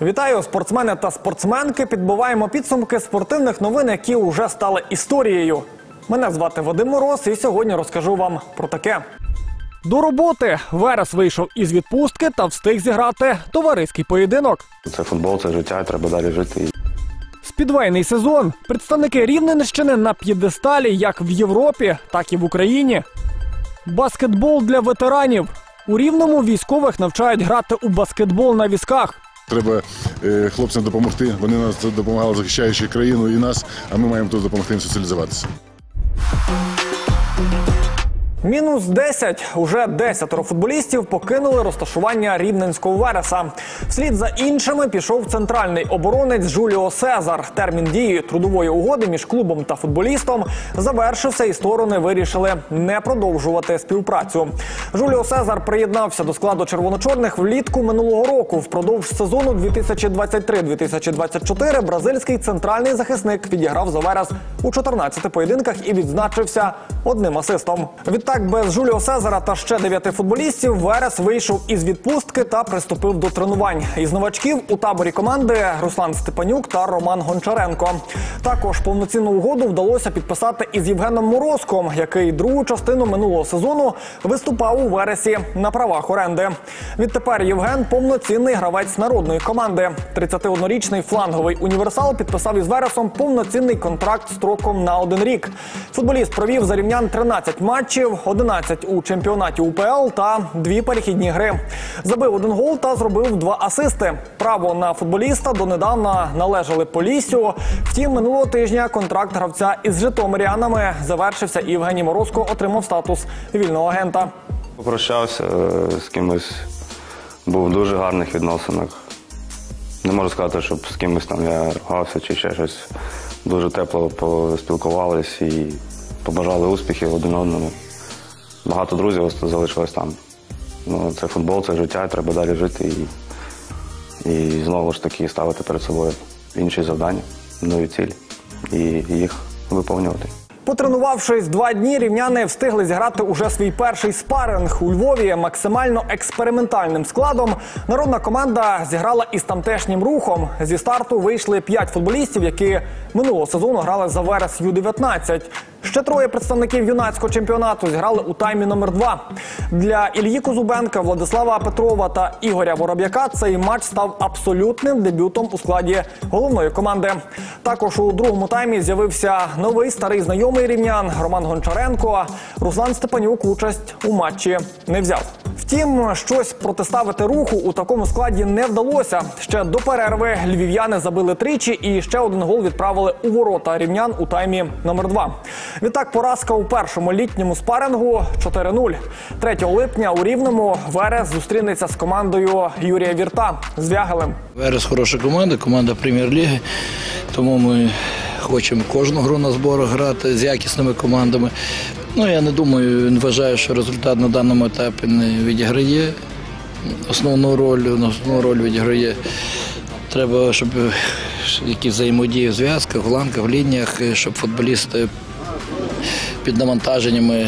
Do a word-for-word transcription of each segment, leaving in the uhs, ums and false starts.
Вітаю, спортсмени та спортсменки. Підбиваємо підсумки спортивних новин, які вже стали історією. Мене звати Вадим Мороз і сьогодні розкажу вам про таке. До роботи. Верес вийшов із відпустки та встиг зіграти товариський поєдинок. Це футбол, це життя, треба далі жити. Спідвейний сезон. Представники Рівненщини на п'єдесталі як в Європі, так і в Україні. Баскетбол для ветеранів. У Рівному військових навчають грати у баскетбол на візках. Треба е, хлопцям допомогти. Вони нас допомагали, захищаючи країну і нас, а ми маємо тут допомогти їм соціалізуватися. Мінус десять. Уже десятеро футболістів покинули розташування рівненського Вереса. Вслід за іншими пішов центральний оборонець Жуліо Сезар. Термін дії трудової угоди між клубом та футболістом завершився і сторони вирішили не продовжувати співпрацю. Жуліо Сезар приєднався до складу червоно-чорних влітку минулого року. Впродовж сезону дві тисячі двадцять три - дві тисячі двадцять чотири бразильський центральний захисник відіграв за Верес у чотирнадцяти поєдинках і відзначився одним асистом. Відтак, без Жуліо Сезара та ще дев'яти футболістів Верес вийшов із відпустки та приступив до тренувань. Із новачків у таборі команди Руслан Степанюк та Роман Гончаренко. Також повноцінну угоду вдалося підписати із Євгеном Морозком, який другу частину минулого сезону виступав у Вересі на правах оренди. Відтепер Євген – повноцінний гравець народної команди. тридцятиоднорічний фланговий універсал підписав із Вересом повноцінний контракт строком на один рік. Футболіст провів за рівнян тринадцять матчів, одинадцять у чемпіонаті УПЛ та дві перехідні гри. Забив один гол та зробив два асисти. Право на футболіста донедавна належали Поліссю. Втім, минулого тижня контракт гравця із житомирянами завершився і Євгеній Морозко отримав статус вільного агента. Попрощався з кимось, був в дуже гарних відносинах. Не можу сказати, щоб з кимось там я ругався чи ще щось. Дуже тепло поспілкувались і побажали успіхів один одному. Багато друзів залишилось там. Ну, це футбол, це життя, треба далі жити і, і знову ж таки ставити перед собою інші завдання, нові цілі і їх виповнювати. Потренувавшись два дні, рівняни встигли зіграти уже свій перший спаринг. У Львові максимально експериментальним складом народна команда зіграла із тамтешнім Рухом. Зі старту вийшли п'ять футболістів, які минулого сезону грали за Верес Ю дев'ятнадцять. Ще троє представників юнацького чемпіонату зіграли у таймі номер два. Для Ільї Козубенка, Владислава Петрова та Ігоря Вороб'яка цей матч став абсолютним дебютом у складі головної команди. Також у другому таймі з'явився новий старий знайомий рівнян Роман Гончаренко. Руслан Степанюк участь у матчі не взяв. Втім, щось протиставити Руху у такому складі не вдалося. Ще до перерви львів'яни забили тричі і ще один гол відправили у ворота рівнян у таймі номер два. Відтак поразка у першому літньому спарингу чотири нуль. третього липня у Рівному Верес зустрінеться з командою Юрія Вірта з Вягелем. Верес хороша команда, команда прем'єр-ліги, тому ми хочемо кожну гру на зборах грати з якісними командами. Ну, я не думаю, не вважаю, що результат на даному етапі не відіграє основну роль, основну роль відіграє. Треба, щоб які взаємодії в зв'язках, в ланках, в лініях, щоб футболісти під навантаженнями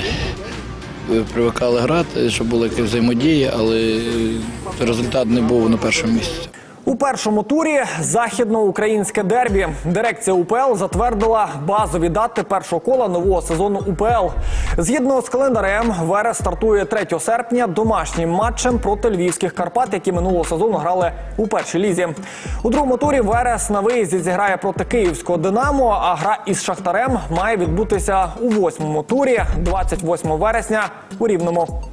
привикали грати, щоб були якісь взаємодії, але результат не був на першому місці. У першому турі західноукраїнське дербі. Дирекція УПЛ затвердила базові дати першого кола нового сезону УПЛ. Згідно з календарем, Верес стартує третього серпня домашнім матчем проти львівських Карпат, які минулого сезону грали у першій лізі. У другому турі Верес на виїзді зіграє проти київського «Динамо», а гра із «Шахтарем» має відбутися у восьмому турі двадцять восьмого вересня у Рівному.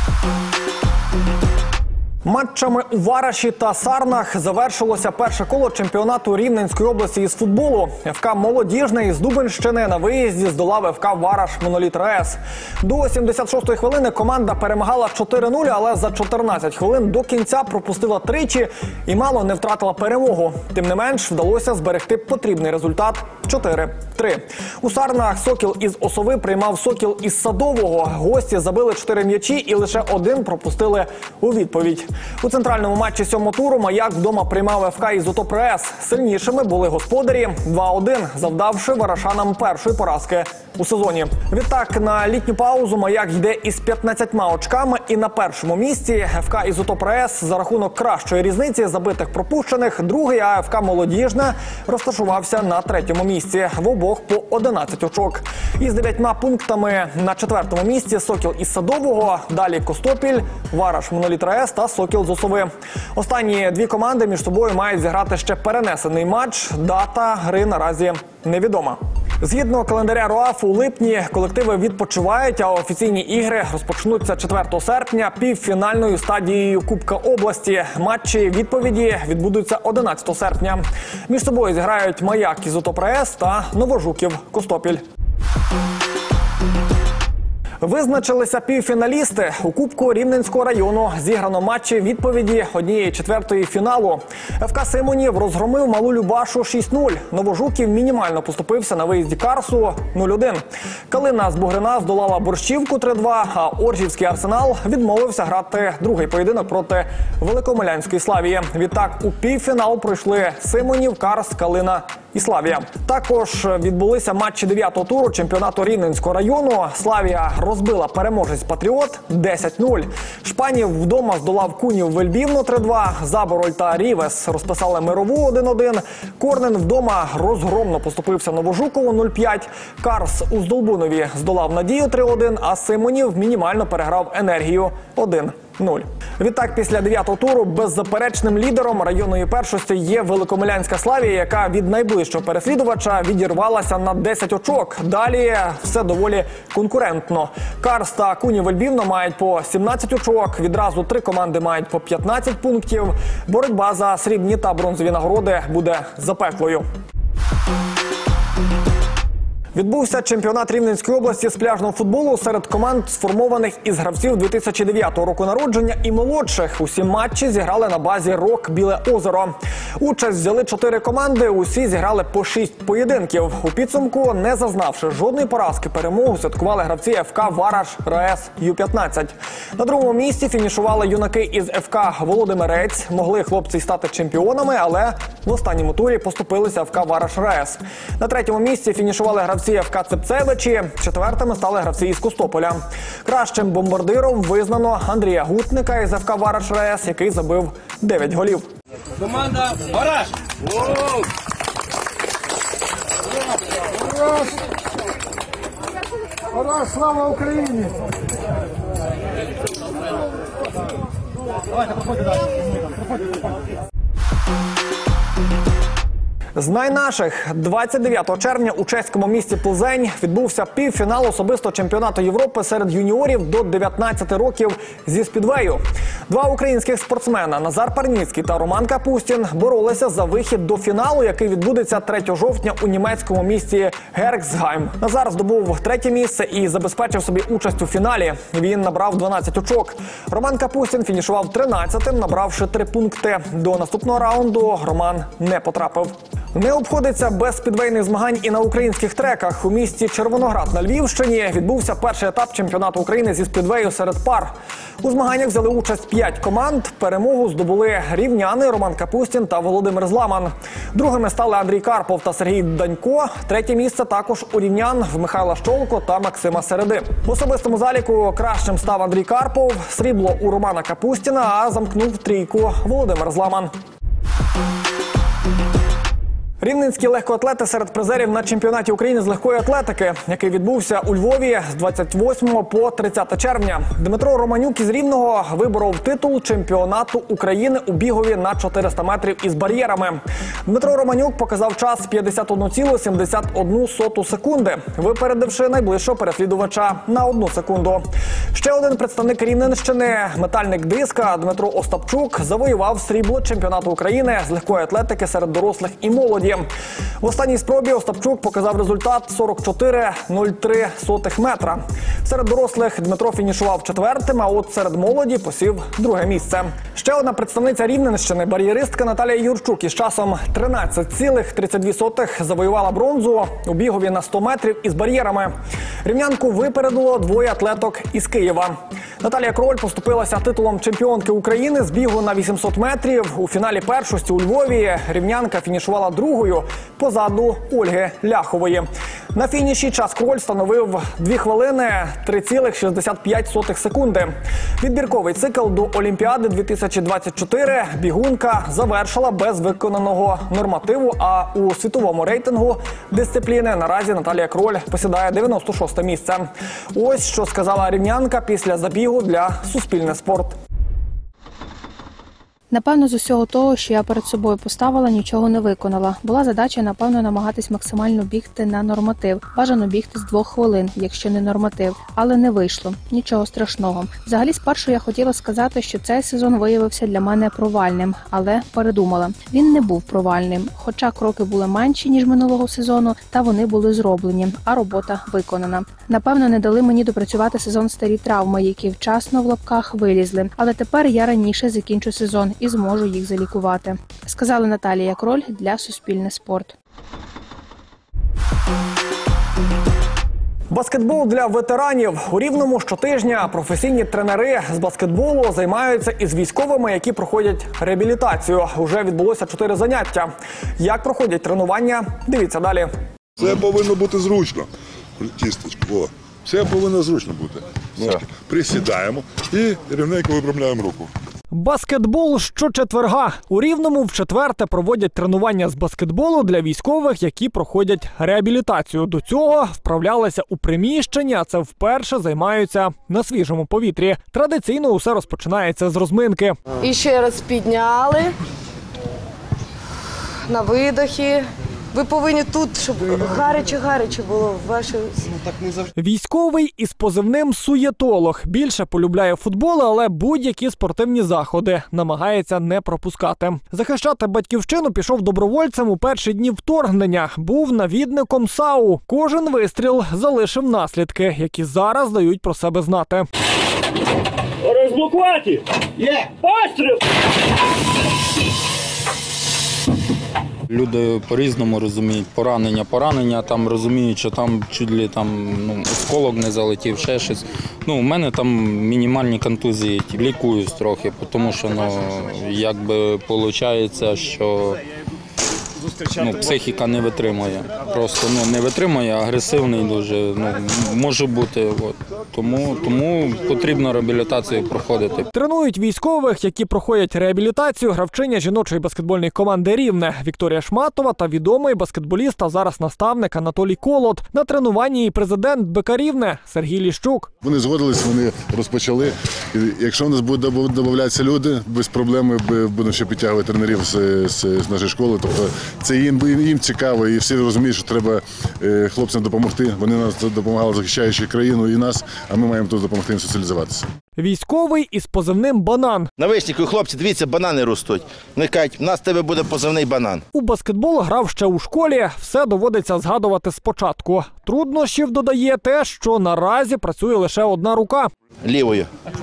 Матчами у Вараші та Сарнах завершилося перше коло чемпіонату Рівненської області із футболу. ФК «Молодіжний» з Дубенщини на виїзді здолав ФК «Вараш Моноліт РаЕС». До сімдесят шостої хвилини команда перемагала чотири нуль, але за чотирнадцять хвилин до кінця пропустила тричі і мало не втратила перемогу. Тим не менш, вдалося зберегти потрібний результат чотири три. У Сарнах «Сокіл» із Осови приймав «Сокіл» із Садового. Гості забили чотири м'ячі і лише один пропустили у відповідь. У центральному матчі сьомого туру «Маяк» вдома приймав еф ка «Ізотоп РаЕС». Сильнішими були господарі два один, завдавши варашанам першої поразки у сезоні. Відтак, на літню паузу «Маяк» йде із п'ятнадцятьма очками і на першому місці еф ка «Ізотоп РаЕС» за рахунок кращої різниці забитих пропущених. Другий, а еф ка «Молодіжне» розташувався на третьому місці. В обох по одинадцять очок. Із дев'ятьма пунктами на четвертому місці «Сокіл» із Садового, далі «Костопіль», «Вараш», «Моноліт РаЕС» та «Сокіл» з Осови. Останні дві команди між собою мають зіграти ще перенесений матч. Дата гри наразі невідома. Згідно календаря РУАФ, у липні колективи відпочивають, а офіційні ігри розпочнуться четвертого серпня півфінальною стадією Кубка області. Матчі відповіді відбудуться одинадцятого серпня. Між собою зіграють «Маяк» «Ізотоп РаЕС» та «Новожуків» «Костопіль». Визначилися півфіналісти. У Кубку Рівненського району зіграно матчі відповіді однієї четвертої фіналу. еф ка «Симонів» розгромив Малу Любашу шість нуль. Новожуків мінімально поступився на виїзді Карсу нуль один. Калина з Бугрина здолала Борщівку три два, а Оржівський Арсенал відмовився грати другий поєдинок проти Великомилянської Славії. Відтак у півфінал пройшли Симонів, Карс, Калина і Славія. Також відбулися матчі дев'ятого туру чемпіонату Рівненського району. Славія розбила переможець «Патріот» десять нуль. Шпанів вдома здолав Кунів Вельбівну три два. Забороль та Рівес розписали Мирову один один. Корнен вдома розгромно поступився Новожукову нуль п'ять. Карс у Здолбунові здолав Надію три один, а Симонів мінімально переграв Енергію один нуль. Відтак, після дев'ятого туру беззаперечним лідером районної першості є Великомилянська Славія, яка від найближчого переслідувача відірвалася на десять очок. Далі все доволі конкурентно. Карс та Кунів Вельбівна мають по сімнадцять очок. Відразу три команди мають по п'ятнадцять пунктів. Боротьба за срібні та бронзові нагороди буде запеклою. Відбувся чемпіонат Рівненської області з пляжного футболу серед команд, сформованих із гравців дві тисячі дев'ятого року народження і молодших. Усі матчі зіграли на базі «Рок Біле озеро». Участь взяли чотири команди, усі зіграли по шість поєдинків. У підсумку, не зазнавши жодної поразки, перемогу святкували гравці еф ка «Вараш», РаЕС, ю п'ятнадцять. На другому місці фінішували юнаки із еф ка «Володимирець». Могли хлопці стати чемпіонами, але в останньому турі поступилися еф ка «Вараш», РаЕС. На третьому місці фінішували гравці еф ка «Цепцевичі», четвертими стали гравці із Костополя. Кращим бомбардиром визнано Андрія Гутника із еф ка «Вараш», РаЕС, який забив дев'ять голів. Команда «Вараш». Вараш, слава Україні! Давайте, проходьте далі. З найнаших двадцять дев'ятого червня у чеському місті Плзень відбувся півфінал особисто чемпіонату Європи серед юніорів до дев'ятнадцяти років зі спідвею. Два українських спортсмена Назар Парніцький та Роман Капустін боролися за вихід до фіналу, який відбудеться третього жовтня у німецькому місті Герксгайм. Назар здобув третє місце і забезпечив собі участь у фіналі. Він набрав дванадцять очок. Роман Капустін фінішував тринадцятим, набравши три пункти. До наступного раунду Роман не потрапив. Не обходиться без спідвейних змагань і на українських треках. У місті Червоноград на Львівщині відбувся перший етап чемпіонату України зі спідвею серед пар. У змаганнях взяли участь п'ять команд. Перемогу здобули рівняни Роман Капустін та Володимир Зламан. Другими стали Андрій Карпов та Сергій Данько. Третє місце також у рівнян в Михайла Щолко та Максима Середи. В особистому заліку кращим став Андрій Карпов, срібло у Романа Капустіна, а замкнув трійку Володимир Зламан. Рівненські легкоатлети серед призерів на чемпіонаті України з легкої атлетики, який відбувся у Львові з двадцять восьмого по тридцяте червня. Дмитро Романюк із Рівного виборов титул чемпіонату України у бігові на чотириста метрів із бар'єрами. Дмитро Романюк показав час п'ятдесят одну цілу сімдесят одну соту секунди, випередивши найближчого переслідувача на одну секунду. Ще один представник Рівненщини, метальник диска Дмитро Остапчук, завоював срібло чемпіонату України з легкої атлетики серед дорослих і молоді. В останній спробі Остапчук показав результат сорок чотири нуль три сотих метра. Серед дорослих Дмитро фінішував четвертим, а от серед молоді посів друге місце. Ще одна представниця Рівненщини, бар'єристка Наталія Юрчук із часом тринадцять цілих тридцять дві сотих завоювала бронзу у бігові на сто метрів із бар'єрами. Рівнянку випередило двоє атлеток із Києва. Наталія Кроль поступилася титулом чемпіонки України з бігу на вісімсот метрів. У фіналі першості у Львові рівнянка фінішувала другою позаду Ольги Ляхової. На фініші час Кроль становив дві хвилини три цілих шістдесят п'ять сотих секунди. Відбірковий цикл до Олімпіади дві тисячі двадцять чотири бігунка завершила без виконаного нормативу, а у світовому рейтингу дисципліни наразі Наталія Кроль посідає дев'яносто шосте місце. Ось що сказала рівнянка після забігу для «Суспільне спорт». Напевно, з усього того, що я перед собою поставила, нічого не виконала. Була задача, напевно, намагатись максимально бігти на норматив. Бажано бігти з двох хвилин, якщо не норматив. Але не вийшло. Нічого страшного. Взагалі, спершу я хотіла сказати, що цей сезон виявився для мене провальним. Але передумала. Він не був провальним. Хоча кроки були менші, ніж минулого сезону, та вони були зроблені, а робота виконана. Напевно, не дали мені допрацювати сезон старі травми, які вчасно в лапках вилізли. Але тепер я раніше закінчу сезон і зможу їх залікувати. Сказала Наталія Кроль для «Суспільне спорт». Баскетбол для ветеранів. У Рівному щотижня професійні тренери з баскетболу займаються із військовими, які проходять реабілітацію. Уже відбулося чотири заняття. Як проходять тренування? Дивіться далі. Це повинно бути зручно. Кісточку. О. Все повинно зручно бути. Ножки. Присідаємо і рівненько випрямляємо руку. Баскетбол щочетверга. У Рівному вчетверте проводять тренування з баскетболу для військових, які проходять реабілітацію. До цього вправлялися у приміщенні, а це вперше займаються на свіжому повітрі. Традиційно усе розпочинається з розминки. І ще раз підняли на видохі. Ви повинні тут, щоб гаряче-гаряче було в вашій... Військовий із позивним «Суєтолог». Більше полюбляє футбол, але будь-які спортивні заходи намагається не пропускати. Захищати батьківщину пішов добровольцем у перші дні вторгнення. Був навідником САУ. Кожен вистріл залишив наслідки, які зараз дають про себе знати. Розблокувати! Є! Постріл! Люди по-різному розуміють поранення. Поранення там розуміють, що там чуть ли там ну, осколок не залетів, ще щось. Ну, у мене там мінімальні контузії, лікуюсь трохи, тому що ну, якби виходить, що ну, психіка не витримує. Просто ну, не витримує, агресивний дуже, ну, може бути. От. Тому, тому потрібно реабілітацію проходити. Тренують військових, які проходять реабілітацію, гравчиня жіночої баскетбольної команди «Рівне» Вікторія Шматова та відомий баскетболіст, а зараз наставник Анатолій Колод. На тренуванні і президент БК «Рівне» Сергій Ліщук. Вони згодились, вони розпочали. І якщо у нас будуть додаватися люди, без проблем ми будемо ще підтягувати тренерів з, з, з нашої школи. Тобто це їм, їм цікаво, і всі розуміють, що треба е, хлопцям допомогти. Вони нас допомагали, захищаючи країну і нас, а ми маємо тут допомогти їм соціалізуватися. Військовий із позивним «Банан». На вишніку, хлопці, дивіться, банани ростуть. Вони кажуть, у нас в тебе буде позивний банан. У баскетбол грав ще у школі, все доводиться згадувати спочатку. Труднощів додає те, що наразі працює лише одна рука. Лівою.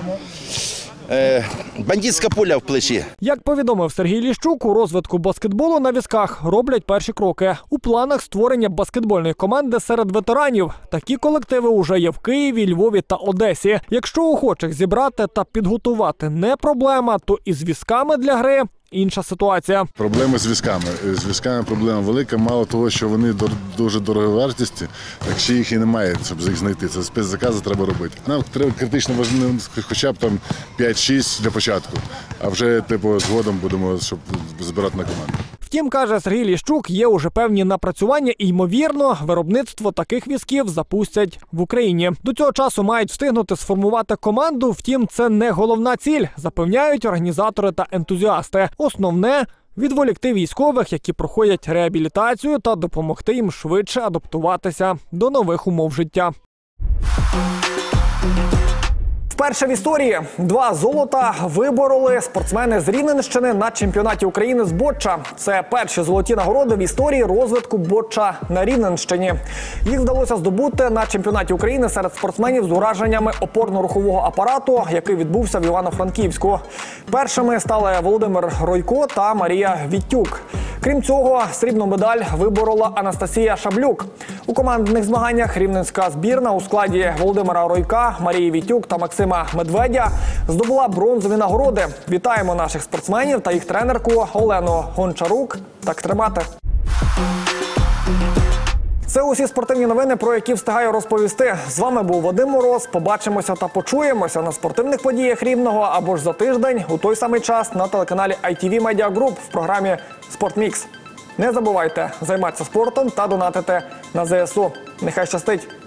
Е, бандитська пуля в плечі. Як повідомив Сергій Ліщук, у розвитку баскетболу на візках роблять перші кроки. У планах створення баскетбольної команди серед ветеранів. Такі колективи уже є в Києві, Львові та Одесі. Якщо охочих зібрати та підготувати не проблема, то із візками для гри інша ситуація. Проблеми з візками. З візками проблема велика. Мало того, що вони дуже дороговартісті, так ще їх і немає, щоб їх знайти. Це спецзакази треба робити. Нам треба критично важливо хоча б там п'ять-шість для початку, а вже типу згодом будемо, щоб збирати на команду. Втім, каже Сергій Ліщук, є уже певні напрацювання і, ймовірно, виробництво таких візків запустять в Україні. До цього часу мають встигнути сформувати команду, втім, це не головна ціль, запевняють організатори та ентузіасти. Основне – відволікти військових, які проходять реабілітацію, та допомогти їм швидше адаптуватися до нових умов життя. Вперше в історії два золота вибороли спортсмени з Рівненщини на чемпіонаті України з боча. Це перші золоті нагороди в історії розвитку боча на Рівненщині. Їх вдалося здобути на чемпіонаті України серед спортсменів з ураженнями опорно-рухового апарату, який відбувся в Івано-Франківську. Першими стали Володимир Ройко та Марія Віттюк. Крім цього, срібну медаль виборола Анастасія Шаблюк. У командних змаганнях рівненська збірна у складі Володимира Ройка, Марії Вітюк та Максима Медведя здобула бронзові нагороди. Вітаємо наших спортсменів та їх тренерку Олену Гончарук. Так тримати. Це усі спортивні новини, про які встигаю розповісти. З вами був Вадим Мороз. Побачимося та почуємося на спортивних подіях Рівного або ж за тиждень у той самий час на телеканалі ай ті ві Media Group в програмі «Спортмікс». Не забувайте займатися спортом та донатити на зе ес у. Нехай щастить!